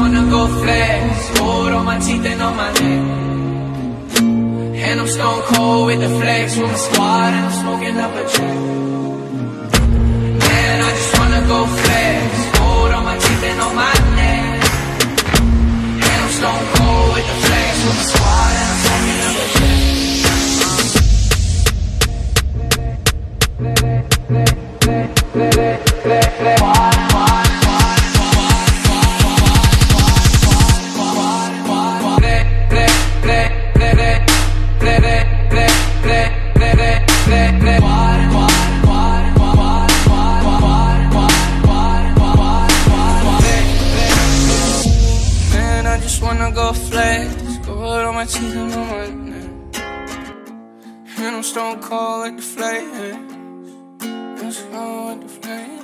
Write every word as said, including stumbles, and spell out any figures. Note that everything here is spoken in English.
wanna go flex, gold on my teeth and on my neck. And I'm stone cold with the flex, with my squad and I'm smoking up a check. Man, I just wanna go flex, gold on my teeth and on my neck. And I'm stone cold with the flex, with my squad and I'm smoking up a check. Man, I just wanna go flex, go out on my teeth and on my neck. And I'm stone cold like the flame, I'm stone cold like the flame.